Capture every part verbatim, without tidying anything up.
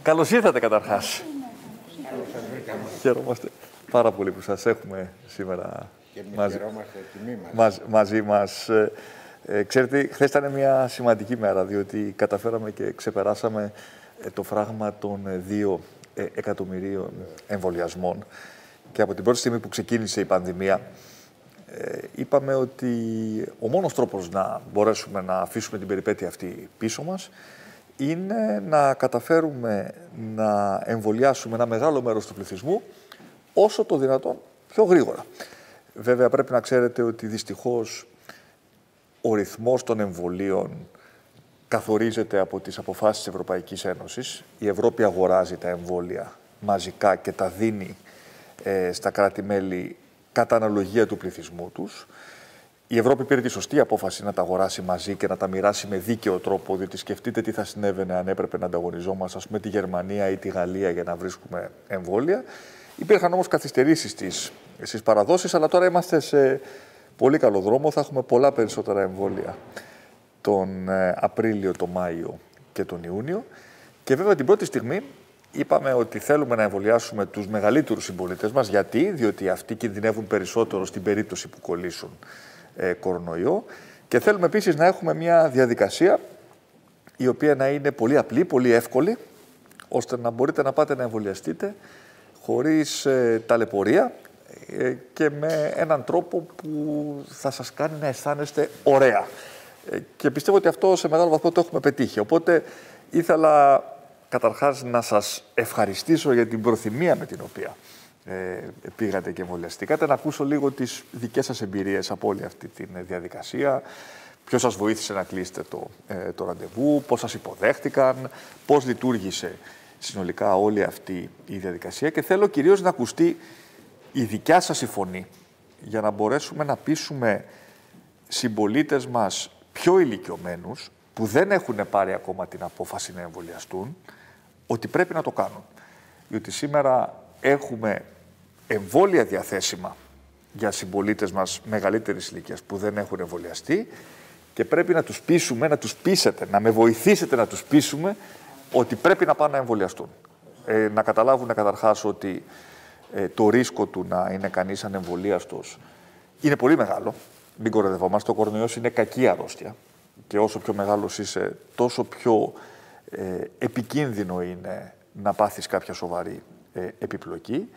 Καλώς ήρθατε καταρχάς. Χαιρόμαστε πάρα πολύ που σας έχουμε σήμερα και μαζί, τιμή μας. Μαζ, μαζί μας. Ε, ξέρετε, χθες ήταν μια σημαντική μέρα, διότι καταφέραμε και ξεπεράσαμε το φράγμα των δύο εκατομμυρίων εμβολιασμών. Και από την πρώτη στιγμή που ξεκίνησε η πανδημία, ε, είπαμε ότι ο μόνος τρόπος να μπορέσουμε να αφήσουμε την περιπέτεια αυτή πίσω μας είναι να καταφέρουμε να εμβολιάσουμε ένα μεγάλο μέρος του πληθυσμού όσο το δυνατόν πιο γρήγορα. Βέβαια, πρέπει να ξέρετε ότι δυστυχώς ο ρυθμός των εμβολίων καθορίζεται από τις αποφάσεις της Ευρωπαϊκής Ένωσης. Η Ευρώπη αγοράζει τα εμβόλια μαζικά και τα δίνει ε, στα κράτη-μέλη κατά αναλογία του πληθυσμού τους. Η Ευρώπη πήρε τη σωστή απόφαση να τα αγοράσει μαζί και να τα μοιράσει με δίκαιο τρόπο, διότι σκεφτείτε τι θα συνέβαινε αν έπρεπε να ανταγωνιζόμαστε, ας πούμε, τη Γερμανία ή τη Γαλλία για να βρίσκουμε εμβόλια. Υπήρχαν όμως καθυστερήσεις στις, στις παραδόσεις, αλλά τώρα είμαστε σε πολύ καλό δρόμο. Θα έχουμε πολλά περισσότερα εμβόλια τον Απρίλιο, τον Μάιο και τον Ιούνιο. Και βέβαια την πρώτη στιγμή είπαμε ότι θέλουμε να εμβολιάσουμε τους μεγαλύτερους συμπολίτες μας. Γιατί? Διότι αυτοί κινδυνεύουν περισσότερο στην περίπτωση που κολλήσουν ε, κορονοϊό. Και θέλουμε επίσης να έχουμε μια διαδικασία η οποία να είναι πολύ απλή, πολύ εύκολη, ώστε να μπορείτε να πάτε να εμβολιαστείτε χωρίς ε, ταλαιπωρία ε, και με έναν τρόπο που θα σας κάνει να αισθάνεστε ωραία. Ε, και πιστεύω ότι αυτό σε μεγάλο βαθμό το έχουμε πετύχει. Οπότε ήθελα καταρχάς να σας ευχαριστήσω για την προθυμία με την οποία ε, πήγατε και εμβολιαστήκατε, να ακούσω λίγο τις δικές σας εμπειρίες από όλη αυτή τη διαδικασία, ποιος σας βοήθησε να κλείσετε το, ε, το ραντεβού, πώς σας υποδέχτηκαν, πώς λειτουργήσε συνολικά όλη αυτή η διαδικασία και θέλω κυρίως να ακουστεί η δικιά σας η φωνή για να μπορέσουμε να πείσουμε συμπολίτες μας πιο ηλικιωμένους που δεν έχουν πάρει ακόμα την απόφαση να εμβολιαστούν ότι πρέπει να το κάνουν. Διότι σήμερα έχουμε εμβόλια διαθέσιμα για συμπολίτες μας μεγαλύτερης ηλικίας που δεν έχουν εμβολιαστεί και πρέπει να τους πείσουμε, να τους πείσετε, να με βοηθήσετε να τους πείσουμε ότι πρέπει να πάνε να εμβολιαστούν. Ε, να καταλάβουν καταρχάς ότι ε, το ρίσκο του να είναι κανείς ανεμβολίαστος είναι πολύ μεγάλο. Μην κοροϊδευόμαστε, ο κορονοϊός είναι κακή αρρώστια και όσο πιο μεγάλος είσαι, τόσο πιο ε, επικίνδυνο είναι να πάθεις κάποια σοβαρή ε, επιπλοκή.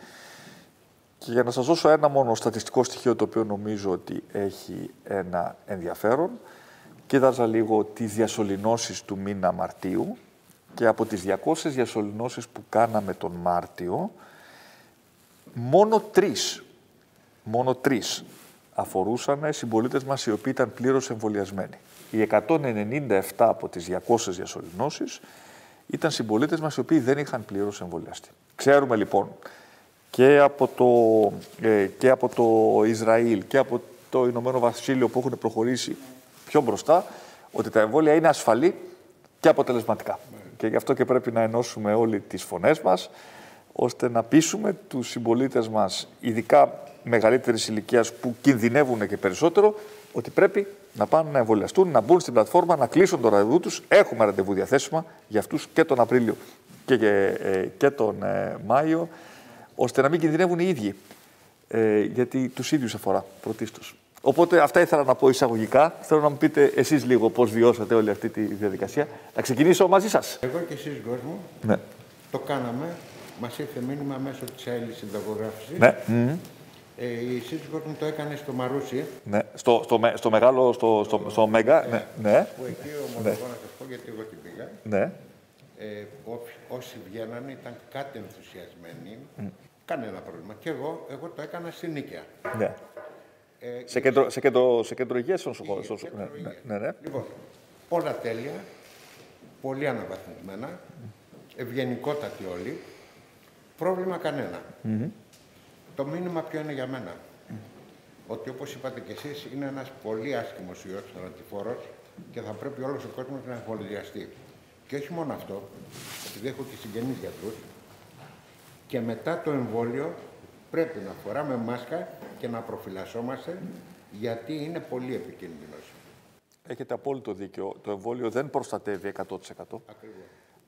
Και για να σας δώσω ένα μόνο στατιστικό στοιχείο το οποίο νομίζω ότι έχει ένα ενδιαφέρον, κοίταζα λίγο τις διασωληνώσεις του μήνα Μαρτίου και από τις διακόσιες διασωληνώσεις που κάναμε τον Μάρτιο, μόνο τρεις, μόνο τρεις αφορούσαν συμπολίτες μας οι οποίοι ήταν πλήρως εμβολιασμένοι. Οι εκατόν ενενήντα επτά από τις διακόσιες διασωληνώσεις ήταν συμπολίτες μας οι οποίοι δεν είχαν πλήρως εμβολιαστεί. Ξέρουμε λοιπόν και από το, ε, και από το Ισραήλ και από το Ηνωμένο Βασίλειο που έχουν προχωρήσει πιο μπροστά ότι τα εμβόλια είναι ασφαλή και αποτελεσματικά. Mm. Και γι' αυτό και πρέπει να ενώσουμε όλοι τις φωνές μας ώστε να πείσουμε τους συμπολίτες μας, ειδικά μεγαλύτερης ηλικίας που κινδυνεύουν και περισσότερο, ότι πρέπει να πάνε να εμβολιαστούν, να μπουν στην πλατφόρμα, να κλείσουν το ραντεβού τους. Έχουμε ραντεβού διαθέσιμα για αυτούς και τον Απρίλιο και, και, και τον ε, Μάιο, ώστε να μην κινδυνεύουν οι ίδιοι, ε, γιατί τους ίδιους αφορά πρωτίστως. Οπότε αυτά ήθελα να πω εισαγωγικά. Θέλω να μου πείτε εσείς λίγο πώς βιώσατε όλη αυτή τη διαδικασία. Να ξεκινήσω μαζί σας. Εγώ και εσείς, κόσμο, ναι. το κάναμε. Μας ήρθε μήνυμα μέσω της ΑΕΛ συνταγογράφησης. Ναι. Mm-hmm. Ε, η σύζυγός μου το έκανε στο Μαρούσι. Ναι. Στο, στο, στο μεγάλο, στο, στο, στο Μέγα. Ναι. Ναι. Που εκεί ομολογώ ναι. να σας πω γιατί εγώ την πήγα. Ναι. Ε, ό, όσοι βγαίνανε ήταν κάτι ενθουσιασμένοι. Mm. Κανένα πρόβλημα. Και εγώ, εγώ το έκανα στην Νίκαια. Ναι. Ε, σε, κέντρο, σε, κέντρο, σε κέντρο υγείας στο νοσοκομείο. Ναι, ναι, ναι. Λοιπόν, όλα τέλεια, πολύ αναβαθμισμένα, ευγενικότατοι όλοι, πρόβλημα κανένα. Mm-hmm. Το μήνυμα ποιο είναι για μένα. Mm. Ότι όπως είπατε κι εσείς είναι ένας πολύ άσχημος ιός, θανατηφόρος και θα πρέπει όλος ο κόσμος να εμβολιαστεί. Και όχι μόνο αυτό, επειδή έχω και συγγενείς γιατρούς, και μετά το εμβόλιο πρέπει να φοράμε μάσκα και να προφυλασσόμαστε, γιατί είναι πολύ επικίνδυνος. Έχετε απόλυτο δίκιο. Το εμβόλιο δεν προστατεύει εκατό τοις εκατό. Ακριβώς.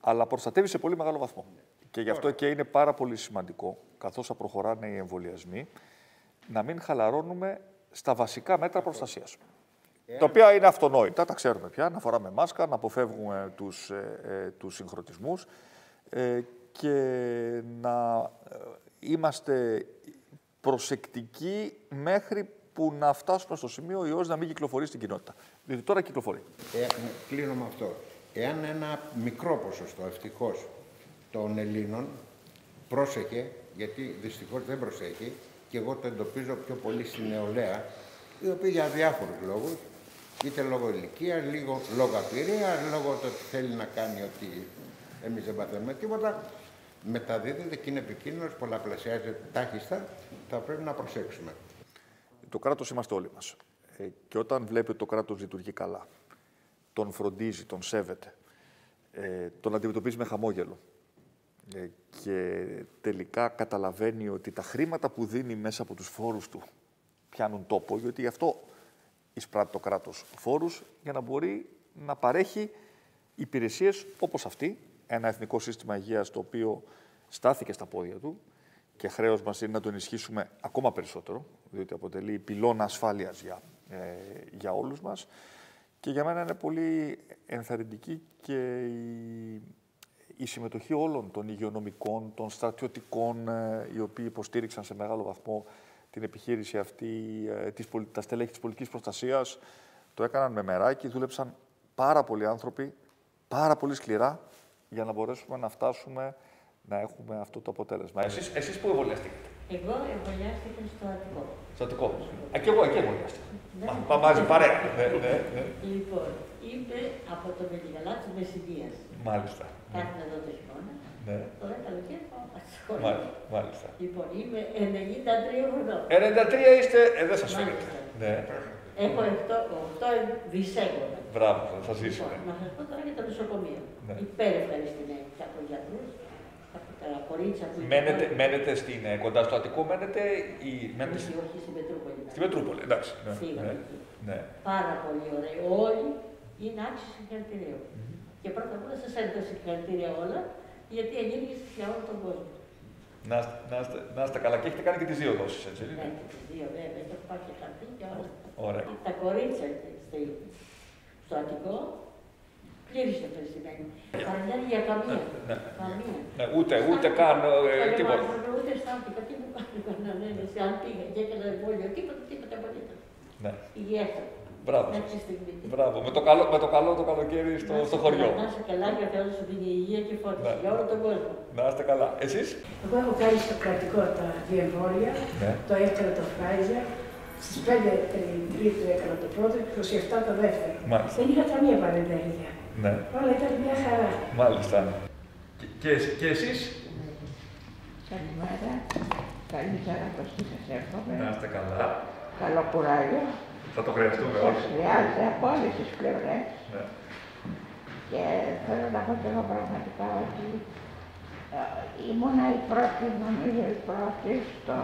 αλλά προστατεύει σε πολύ μεγάλο βαθμό. Και γι' αυτό και είναι πάρα πολύ σημαντικό, καθώς θα προχωράνε οι εμβολιασμοί, να μην χαλαρώνουμε στα βασικά μέτρα προστασίας. Εάν... Τα οποία είναι αυτονόητα, τα ξέρουμε πια, να φοράμε μάσκα, να αποφεύγουμε τους, ε, ε, τους συγχρονισμούς ε, και να ε, είμαστε προσεκτικοί μέχρι που να φτάσουμε στο σημείο ο ιός να μην κυκλοφορεί στην κοινότητα. Διότι τώρα κυκλοφορεί. Ε, κλείνω με αυτό. Εάν ένα μικρό ποσοστό, ευτυχώς, των Ελλήνων πρόσεχε, γιατί δυστυχώς δεν προσέχει, και εγώ το εντοπίζω πιο πολύ στην νεολαία, η οποία για διάφορους λόγους, είτε λόγω ηλικίας, λίγο λόγω απειρία, λόγω του ότι θέλει να κάνει ότι εμείς δεν παθαίνουμε τίποτα, μεταδίδεται και είναι επικίνδυνος, πολλαπλασιάζεται τάχιστα, θα πρέπει να προσέξουμε. Το κράτος είμαστε όλοι μας. Ε, και όταν βλέπει ότι το κράτος λειτουργεί καλά, τον φροντίζει, τον σέβεται, ε, τον αντιμετωπίζει με χαμόγελο ε, και τελικά καταλαβαίνει ότι τα χρήματα που δίνει μέσα από τους φόρους του πιάνουν τόπο, γιατί γι' αυτό εισπράττει το κράτος φόρους για να μπορεί να παρέχει υπηρεσίες όπως αυτή, ένα εθνικό σύστημα υγείας το οποίο στάθηκε στα πόδια του και χρέος μας είναι να το ενισχύσουμε ακόμα περισσότερο, διότι αποτελεί πυλώνα ασφάλειας για, ε, για όλους μας. Και για μένα είναι πολύ ενθαρρυντική και η, η συμμετοχή όλων των υγειονομικών, των στρατιωτικών, ε, οι οποίοι υποστήριξαν σε μεγάλο βαθμό την επιχείρηση αυτή, ε, της, τα στελέχη της πολιτικής προστασίας. Το έκαναν με μεράκι, δούλεψαν πάρα πολλοί άνθρωποι, πάρα πολύ σκληρά, για να μπορέσουμε να φτάσουμε να έχουμε αυτό το αποτέλεσμα. Εσείς, εσείς πού εμβολιαστήκατε? Εγώ εμβολιάστηκα στο Αττικό. Στο Αττικό. Α, και εγώ εκεί εμβολιάστηκα. Μα μαζί, παρέα. Ναι, ναι, ναι. Λοιπόν, είμαι από το Μελιγαλά της Μεσσηνίας. Μάλιστα. Κάθομαι εδώ το χειμώνα. Ναι. Τώρα καλοκαίρι πάω στη σχολή. Μάλιστα. Μάλιστα. Λοιπόν, είμαι ενενήντα τρία χρονών. ενενήντα τρία είστε, ε, δεν σας φαίνεται. Ναι. Έχω οκτώ δισέγγωνα. Μπράβο, θα ζήσουμε. Λοιπόν, να σας πω τώρα για το νοσοκομείο. Ναι. Υπέρ ευχαριστημένη και από γιατρούς, από τα κορίτσια που... Μένετε, μένετε στην, κοντά στο Αττικό, μένετε ή... Μένετε στη... Όχι, στη Μετρούπολη. Στη Μετρούπολη, εντάξει. Ναι. Φύγαμε Ναι. εκεί. Ναι. Πάρα πολύ ωραίοι. Όλοι είναι άξιοι συγχαρητηρίων. Mm-hmm. Και πρώτα απ' όλα σας έδωσα συγχαρητήρια όλα, γιατί εγίνηκε για όλο τον κόσμο. Να, να, είστε, να είστε καλά. Και έχετε κάνει και τις δύο δόσεις, έτσι. Ναι, και τις δύο, βέβαια. Και έχω πάρει και χαρτί και όλα. Ωραία. Τα κορίτσια στο Αττικό, πλήρης ευχαριστημένη. Παραγγέλνει για καμία. Ναι. Καμία. Ναι, ούτε, ούτε καν ε, τίποτα. Ούτε αισθάνθηκα, τι μου κάνει κανένας, αν πήγα και έκανα εμβόλιο, τίποτα, τίποτα απολύτως. Ναι. Υγιέστατα. Μπράβο. Μπράβο. Με το καλό, με το καλό το καλοκαίρι στο, στο χωριό. Να είστε καλά και ο Θεός σου δίνει υγεία και φώτιση για όλο τον κόσμο. Να είστε καλά. Εσείς? Εγώ έχω κάνει στο κρατικό τα δύο εμβόλια, ναι. Το έκανα το Pfizer, στις πέντε Τρίτου έκανα το πρώτο και είκοσι επτά το δεύτερο. Μάλιστα. Δεν είχα καμία παρενέργεια. Ναι. Όλα ήταν μια χαρά. Μάλιστα. Και, και, και εσείς? Καλημέρα. Καλή Σαρακοστή σας εύχομαι. Να είστε καλά. Καλό κουράγιο. Θα το χρειαστούμε Σας όλοι. χρειάζεται από όλες τις πλευρές. Ναι. Και θέλω να πω και εγώ πραγματικά ότι ε, ήμουνα η πρώτη, νομίζω η πρώτη, στο,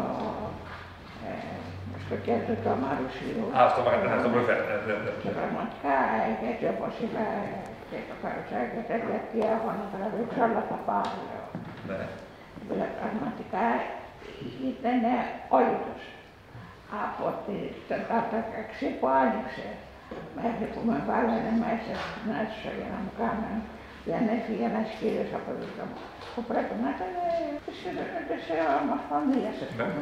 ε, στο κέντρο του Αμαρουσίου. Α, στο Μαγνητικό, στο προφέρ. Ναι, ναι, ναι. Και πραγματικά, γιατί όπως είπα και το Καρουσάκι και τέτοια, τι έχω να τραβήξω, όλα τα πάω, λέω. Ναι. Δηλαδή, πραγματικά ήταν όλοι τους. Από το δεκαέξι που άνοιξε, μέχρι που με βάλανε μέσα στην αίθουσα για να μου κάνουν, για να έφυγε ένας κύριος από δίπλα μου, που πρέπει να ήταν της Ομοσπονδίας, ας πούμε,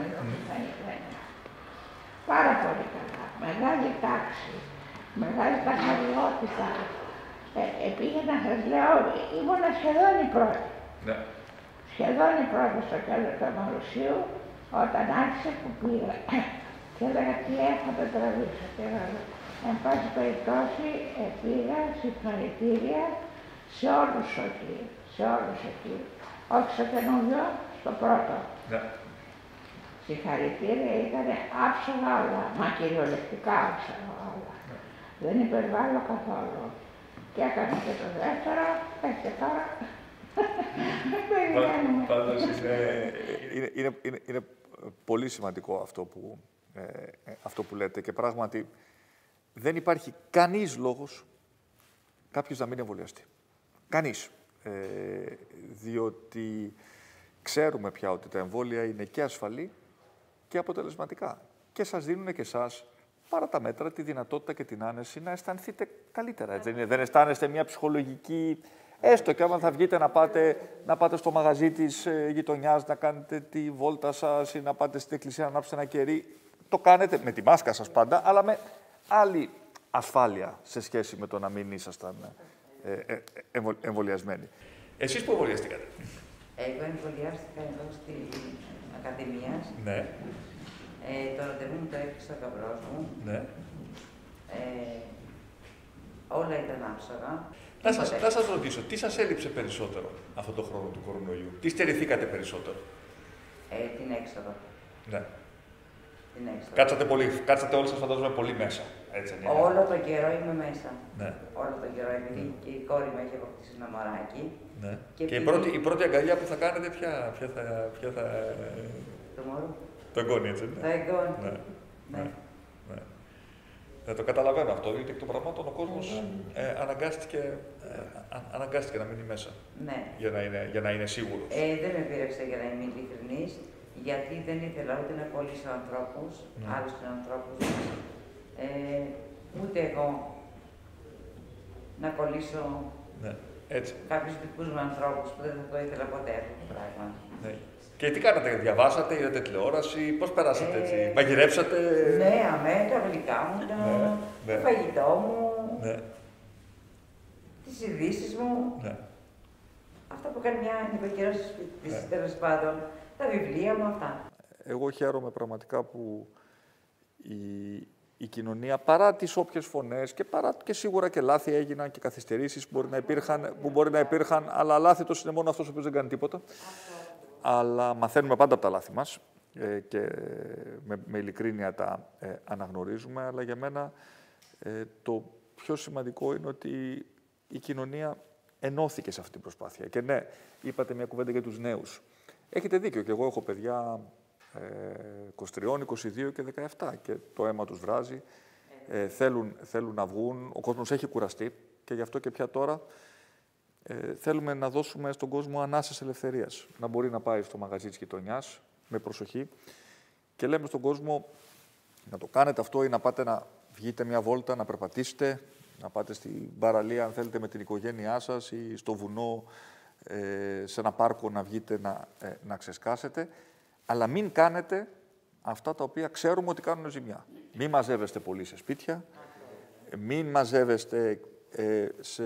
πάρα πολύ καλά. Μεγάλη τάξη, μεγάλη καθαριότητα. Ε, πήγαινα, σας λέω, ήμουν σχεδόν η πρώτη. Ναι. Σχεδόν η πρώτη στο κέντρο του Αμαρουσίου, όταν άρχισε που πήγα. Και έλεγα τι έχω να τραβήξω. Και έλεγα, εν πάση περιπτώσει, πήγα συγχαρητήρια σε όλους εκεί, σε όλους εκεί. Όχι στο καινούριο, στο πρώτο. Ναι. Συγχαρητήρια ήταν άψογα όλα, μα κυριολεκτικά άψογα όλα. Ναι. Δεν υπερβάλλω καθόλου. Και έκανα και το δεύτερο, και τώρα. Πάντως είναι, είναι, είναι, είναι πολύ σημαντικό αυτό που, ε, αυτό που λέτε και πράγματι δεν υπάρχει κανείς λόγος κάποιος να μην εμβολιαστεί. Κανείς. Ε, διότι ξέρουμε πια ότι τα εμβόλια είναι και ασφαλή και αποτελεσματικά. Και σας δίνουν και εσάς, παρά τα μέτρα, τη δυνατότητα και την άνεση να αισθανθείτε καλύτερα. Έτσι, δεν, δεν αισθάνεστε μια ψυχολογική... Έστω και άμα θα βγείτε να πάτε, να πάτε στο μαγαζί της ε, γειτονιάς, να κάνετε τη βόλτα σας ή να πάτε στην εκκλησία να ανάψετε ένα κερί. Το κάνετε με τη μάσκα σας πάντα, αλλά με άλλη ασφάλεια σε σχέση με το να μην ήσασταν ε, ε, ε, εμβολιασμένοι. Εσείς που εμβολιαστήκατε? Εγώ εμβολιάστηκα εδώ στην Ακαδημία. Ναι. Ε, το ραντεβού μου το έπαιξε ο γαμπρός μου. Ναι. Ε, όλα ήταν άψογα. Να σας, να σας ρωτήσω, τι σας έλειψε περισσότερο αυτό το χρόνο του κορονοϊού? Τι στερηθήκατε περισσότερο? Ε, την έξοδο. Ναι. Την έξοδο. Κάτσατε, πολύ, κάτσατε όλοι σας φαντάζομαι πολύ μέσα, έτσι είναι? Όλο τον καιρό είμαι μέσα. Ναι. Όλο τον καιρό, επειδή mm. και η κόρη μου έχει αποκτήσει ένα μωράκι. Ναι. Και, και η, πρώτη, η πρώτη αγκαλιά που θα κάνετε, ποια, ποια θα... Ποια θα... Το μωρό. Το εγγόνι, έτσι, ναι. Το εγγόνι. Ναι. Ναι. Ναι. Ναι. Ε, το καταλαβαίνω αυτό, γιατί εκ των πραγμάτων ο κόσμος ε, αναγκάστηκε, ε, α, αναγκάστηκε να μείνει μέσα. Ναι. Για να είναι, για να είναι σίγουρος. Ε, δεν με πείραξε, για να είμαι ειλικρινής, γιατί δεν ήθελα ούτε να κολλήσω ανθρώπους, ναι. άλλους ανθρώπους, ε, ούτε εγώ να κολλήσω ναι. Έτσι. κάποιους δικούς μου ανθρώπους που δεν θα το ήθελα ποτέ αυτό το πράγμα. Ναι. Και τι κάνατε, διαβάσατε, είδατε τηλεόραση, πώς περάσατε έτσι, ε, μαγειρέψατε? Ναι, αμέ, τα γλυκά μου, το, ναι, το ναι. φαγητό μου, ναι. τις ειδήσεις μου. Ναι. Αυτά που κάνει μια νοικοκυρά στο σπίτι της, ναι. τέλος πάντων, τα βιβλία μου, αυτά. Εγώ χαίρομαι πραγματικά που η, η κοινωνία, παρά τις όποιες φωνές και παρά και σίγουρα και λάθη έγιναν και καθυστερήσεις που μπορεί να υπήρχαν, που μπορεί να υπήρχαν αλλά λάθητος είναι μόνο αυτός ο οποίος δεν κάνει τίποτα. Αλλά μαθαίνουμε πάντα από τα λάθη μας ε, και με, με ειλικρίνεια τα ε, αναγνωρίζουμε. Αλλά για μένα ε, το πιο σημαντικό είναι ότι η κοινωνία ενώθηκε σε αυτή την προσπάθεια. Και ναι, είπατε μια κουβέντα για τους νέους. Έχετε δίκιο, και εγώ έχω παιδιά ε, είκοσι τρία, είκοσι δύο και δεκαεπτά και το αίμα τους βράζει. Ε, θέλουν, θέλουν να βγουν, ο κόσμος έχει κουραστεί και γι' αυτό και πια τώρα Ε, θέλουμε να δώσουμε στον κόσμο ανάσες ελευθερίας. Να μπορεί να πάει στο μαγαζί της γειτονιάς με προσοχή και λέμε στον κόσμο να το κάνετε αυτό ή να πάτε να βγείτε μια βόλτα, να περπατήσετε, να πάτε στην παραλία αν θέλετε με την οικογένειά σας ή στο βουνό, ε, σε ένα πάρκο να βγείτε να, ε, να ξεσκάσετε, αλλά μην κάνετε αυτά τα οποία ξέρουμε ότι κάνουν ζημιά. Μην μαζεύεστε πολύ σε σπίτια, μην μαζεύεστε Σε,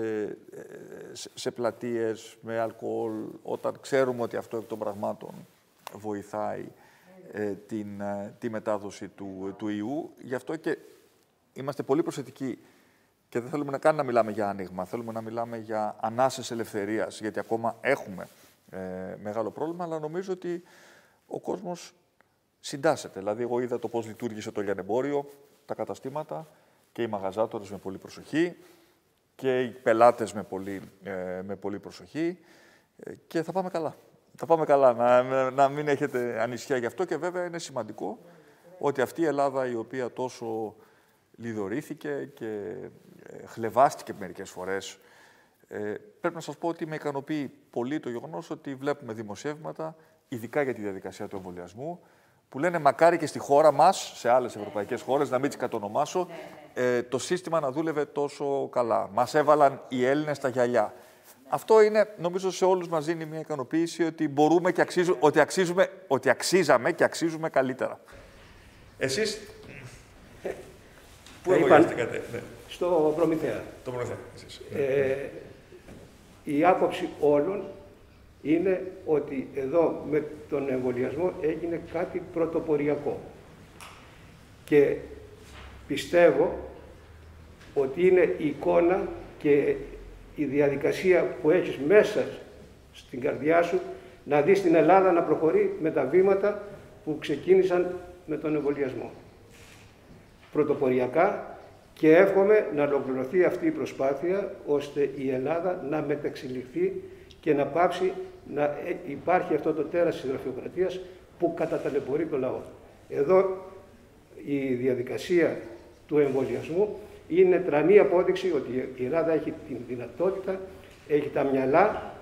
σε πλατείες με αλκοόλ, όταν ξέρουμε ότι αυτό εκ των πραγμάτων βοηθάει ε, την, ε, τη μετάδοση του, του ιού. Γι' αυτό και είμαστε πολύ προσεκτικοί και δεν θέλουμε να καν να μιλάμε για άνοιγμα, θέλουμε να μιλάμε για ανάσες ελευθερίας, γιατί ακόμα έχουμε ε, μεγάλο πρόβλημα, αλλά νομίζω ότι ο κόσμος συντάσσεται. Δηλαδή, εγώ είδα το πώς λειτουργήσε το λιανεμπόριο, τα καταστήματα και οι μαγαζάτορες με πολύ προσοχή, και οι πελάτες με πολύ, ε, με πολύ προσοχή ε, και θα πάμε καλά. Θα πάμε καλά, να, να μην έχετε ανησυχία γι' αυτό και βέβαια είναι σημαντικό ότι αυτή η Ελλάδα η οποία τόσο λιδωρήθηκε και ε, χλευάστηκε μερικές φορές, ε, πρέπει να σας πω ότι με ικανοποιεί πολύ το γεγονός ότι βλέπουμε δημοσιεύματα, ειδικά για τη διαδικασία του εμβολιασμού, που λένε μακάρι και στη χώρα μας, σε άλλες ευρωπαϊκές χώρες, να μην τις κατονομάσω, ε, το σύστημα να δούλευε τόσο καλά. Μας έβαλαν οι Έλληνες στα γυαλιά. Αυτό είναι, νομίζω, σε όλους μας δίνει μια ικανοποίηση ότι μπορούμε και αξίζουμε, ότι, αξίζουμε, ότι αξίζαμε και αξίζουμε καλύτερα. Εσείς, πού εμβολιαστήκατε? Ναι. Στο Προμηθέα. Το Προμηθέα, εσείς. Ε, η άποψη όλων είναι ότι εδώ με τον εμβολιασμό έγινε κάτι πρωτοποριακό. Και πιστεύω ότι είναι η εικόνα και η διαδικασία που έχεις μέσα στην καρδιά σου να δεις την Ελλάδα να προχωρεί με τα βήματα που ξεκίνησαν με τον εμβολιασμό. Πρωτοποριακά, και εύχομαι να ολοκληρωθεί αυτή η προσπάθεια ώστε η Ελλάδα να μεταξελιχθεί και να πάψει να υπάρχει αυτό το τέρας της γραφειοκρατίας που καταταλαιπωρεί το λαό. Εδώ η διαδικασία του εμβολιασμού είναι τρανή απόδειξη ότι η Ελλάδα έχει την δυνατότητα, έχει τα μυαλά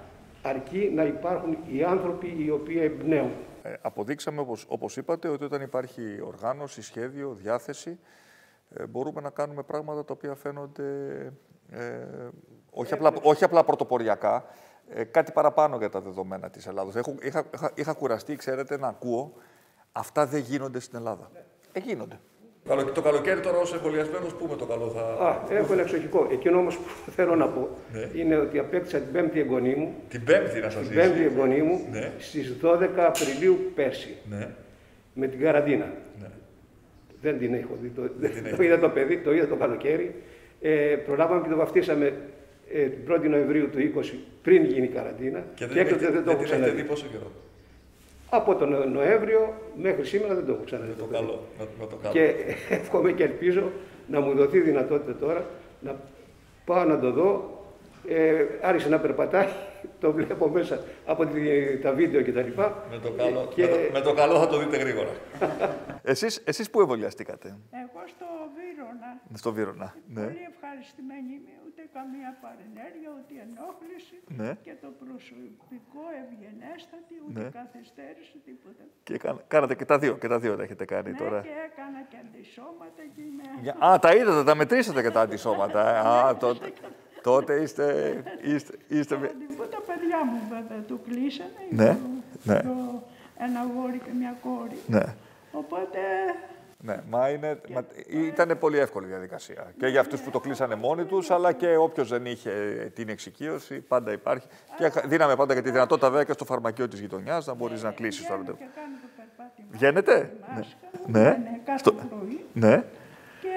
αρκεί να υπάρχουν οι άνθρωποι οι οποίοι εμπνέουν. Ε, αποδείξαμε, όπως, όπως είπατε, ότι όταν υπάρχει οργάνωση, σχέδιο, διάθεση, ε, μπορούμε να κάνουμε πράγματα τα οποία φαίνονται ε, όχι, απλά, όχι απλά πρωτοποριακά, ε, κάτι παραπάνω για τα δεδομένα της Ελλάδος. Έχω, είχα, είχα, είχα κουραστεί, ξέρετε, να ακούω αυτά δεν γίνονται στην Ελλάδα. Ε, γίνονται. Το καλοκαίρι τώρα ως εμβολιασμένος πούμε το καλό θα... Α, έχω ένα εξοχικό. Εκείνο όμως που θέλω να πω ναι. είναι ότι απέκτησα την πέμπτη εγγονή μου. Την πέμπτη να σας Την πέμπτη εγγονή μου ναι. στις δώδεκα Απριλίου πέρσι. Ναι. Με την καραντίνα. Ναι. Δεν την έχω δει. Το, δεν το είδα το παιδί, το είδα το καλοκαίρι. Ε, προλάβαμε και το βαφτίσαμε ε, την πρώτη Νοεμβρίου του είκοσι πριν γίνει η καραντίνα. Και δεν, και δεν, δεν το έχω ξαναδεί. Πόσο καιρό? Από τον Νοέμβριο μέχρι σήμερα δεν το έχω ξαναδεί. Το καλό, να, να το κάνω. Και εύχομαι και ελπίζω να μου δοθεί δυνατότητα τώρα να πάω να το δω. Ε, άρχισε να περπατάει, το βλέπω μέσα από τη, τα βίντεο κτλ. Με, το καλό, και... με, το, με το καλό θα το δείτε γρήγορα. εσείς, εσείς πού εμβολιαστήκατε? Εγώ στο Βύρωνα. Στο Βύρωνα, ναι. Πολύ ευχαριστημένη είμαι, ούτε καμία παρενέργεια, ούτε ενόχληση. Ναι. Και το προσωπικό ευγενέστατη, ούτε ναι. καθυστέρηση, τίποτα. Και κάνα, κάνατε και τα δύο, και τα δύο τα έχετε κάνει ναι, τώρα. Και έκανα και αντισώματα και είμαι... Για, α, τα είδατε, τα μετρήσατε και τα αντισώματα. ε. Α, τότε, τότε είστε... είστε, είστε... Τα παιδιά μου βέβαια το κλείσανε. Ναι, το, ναι. Το, ένα γόρι και μια κόρη. Ναι. Οπότε... Ναι, μα είναι, μα, ήταν πολύ εύκολη διαδικασία. Και για αυτούς που το κλείσανε μόνοι τους, αλλά και όποιος δεν είχε την εξοικείωση, πάντα υπάρχει. Και δίναμε πάντα και τη δυνατότητα βέβαια και στο φαρμακείο της γειτονιάς να μπορείς να κλείσεις το ραντεβού. Βγαίνετε? Ναι. Ναι. Κάθε πρωί. Ναι. Και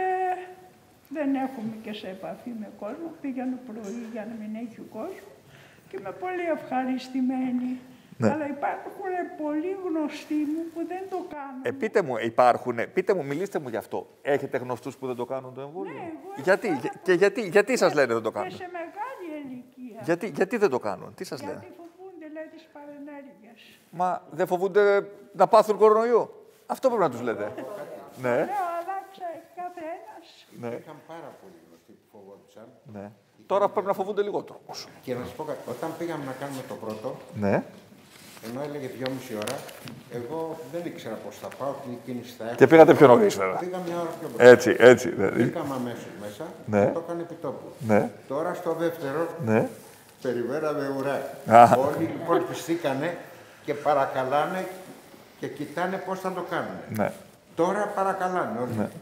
δεν έχουμε και σε επαφή με κόσμο. Πήγαινε πρωί για να μην έχει κόσμο. Και είμαι πολύ ευχαριστημένη. Ναι. Αλλά υπάρχουν πολλοί γνωστοί μου που δεν το κάνουν. Ε, πείτε μου, υπάρχουν, πείτε μου, μιλήστε μου γι' αυτό. Έχετε γνωστούς που δεν το κάνουν το εμβόλιο? Ναι, εγώ γιατί, για, και γιατί, γιατί σας λένε δεν το κάνουν? Και σε μεγάλη ηλικία. Γιατί, γιατί δεν το κάνουν, τι σας γιατί λένε? Γιατί φοβούνται, λέει, τις παρενέργειες. Μα δεν φοβούνται να πάθουν κορονοϊό? Αυτό πρέπει να τους λέτε. Ναι. Ναι, αλλά κάθε ένας. Ναι. Είχαν πάρα πολλοί γνωστοί που φοβόντουσαν. Ναι. Τώρα πρέπει να φοβούνται λιγότερο όμως. Και να σας πω κάτι, όταν πήγαμε να κάνουμε το πρώτο, ναι. ενώ έλεγε δυόμιση ώρα, εγώ δεν ήξερα πώς θα πάω, τι κίνηση θα έχω. Και πήγατε πιο νωρίς, βέβαια. Πήγα μια ώρα πιο μπροστά. Έτσι, έτσι. Δηλαδή. Πήγαμε αμέσως μέσα ναι. και το έκανε επί τόπου. Ναι. Τώρα στο δεύτερο, ναι. περιβέραμε ουρά. Όλοι λοιπόν πιστήκανε και παρακαλάνε και κοιτάνε πώς θα το κάνουν. Ναι. Τώρα παρακαλάνε όλοι. Ναι.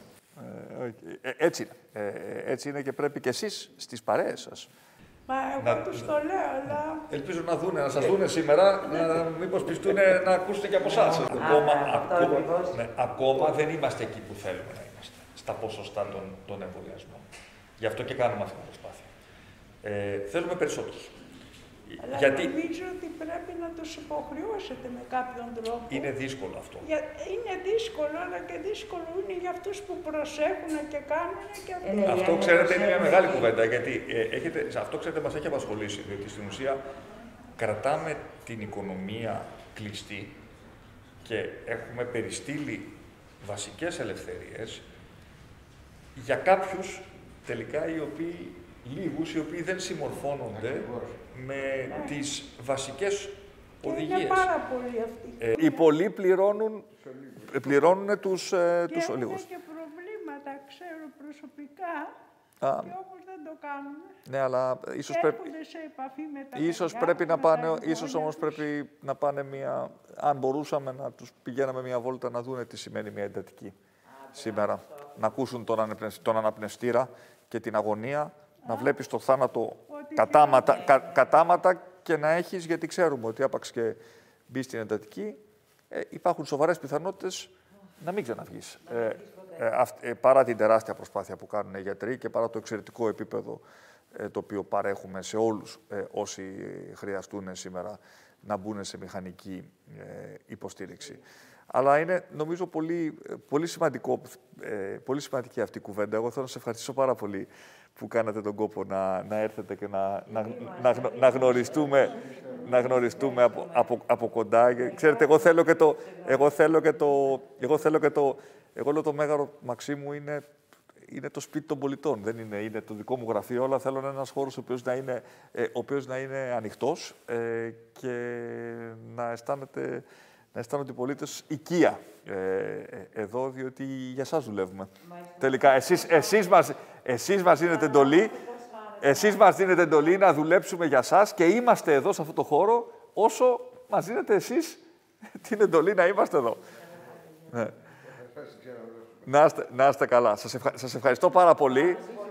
Ε, έτσι είναι. Ε, έτσι είναι και πρέπει και εσείς στις παρέες σας. Μα εγώ να... τους το λέω, αλλά... Ελπίζω να δούνε, να σας δούνε σήμερα, να, μήπως πιστούν να ακούσετε και από εσάς. Ακόμα, ακόμα, ναι, ακόμα δεν είμαστε εκεί που θέλουμε να είμαστε, στα ποσοστά των, των εμβολιασμών. Γι' αυτό και κάνουμε αυτή την προσπάθεια. Ε, θέλουμε περισσότερους. Αλλά γιατί... νομίζω ότι πρέπει να τους υποχρεώσετε με κάποιον τρόπο. Είναι δύσκολο αυτό. Για... Είναι δύσκολο, αλλά και δύσκολο είναι για αυτούς που προσέχουν και κάνουν και αυτοί. Ε, αυτό, ξέρετε, είναι μια μεγάλη κουβέντα, γιατί ε, έχετε, αυτό, ξέρετε, μας έχει απασχολήσει, διότι στην ουσία κρατάμε την οικονομία κλειστή και έχουμε περιστείλει βασικές ελευθερίες για κάποιους τελικά οι οποίοι λίγους οι οποίοι δεν συμμορφώνονται με ναι. τις βασικές και οδηγίες. Είναι πάρα πολλοί αυτοί. Ε, οι πολλοί πληρώνουν, πληρώνουν τους, ε, και τους έχουν λίγους. Και προβλήματα, ξέρω προσωπικά, Α, και όμως δεν το κάνουν. Ναι, αλλά ίσως και πρέπει, σε επαφή με τα ίσως παιδιά, πρέπει να πάνε, ίσως όμως τους. πρέπει να πάνε μια, αν μπορούσαμε να τους πηγαίναμε μια βόλτα να δούνε τι σημαίνει μια εντατική Α, σήμερα. Αυτό. Να ακούσουν τον, αναπνευ, τον αναπνευστήρα και την αγωνία, Α, να βλέπεις το θάνατο κατάματα, κα, κατάματα και να έχεις, γιατί ξέρουμε ότι άπαξ και μπει στην εντατική, ε, υπάρχουν σοβαρές πιθανότητες να μην ξαναβγείς. Ε, ε, αυ, ε, παρά την τεράστια προσπάθεια που κάνουν οι γιατροί και παρά το εξαιρετικό επίπεδο ε, το οποίο παρέχουμε σε όλους ε, όσοι χρειαστούν σήμερα να μπουν σε μηχανική ε, υποστήριξη. Αλλά είναι, νομίζω, πολύ, πολύ, σημαντικό, ε, πολύ σημαντική αυτή η κουβέντα. Εγώ θέλω να σας ευχαριστήσω πάρα πολύ που κάνατε τον κόπο να, να έρθετε και να, να, να, να, να γνωριστούμε, να γνωριστούμε από, από, από κοντά. Και, ξέρετε, εγώ θέλω και το... Εγώ θέλω και το... Εγώ θέλω και το... Εγώ λέω το Μέγαρο Μαξίμου είναι, είναι το σπίτι των πολιτών. Δεν είναι, είναι το δικό μου γραφείο, αλλά θέλω ένας χώρος ο οποίος να είναι, ε, ο οποίος να είναι ανοιχτός ε, και να αισθάνεται, να αισθάνονται οι πολίτες οικία ε, εδώ, διότι για εσάς δουλεύουμε. Μάλιστα. Τελικά, εσείς, εσείς, μας, εσείς μας δίνετε εντολή, εσείς μας δίνετε εντολή να δουλέψουμε για σας και είμαστε εδώ σε αυτό το χώρο όσο μας δίνετε εσείς την εντολή να είμαστε εδώ. Ναι. Να είστε, να είστε καλά. Σας, ευχα... Σας ευχαριστώ πάρα πολύ.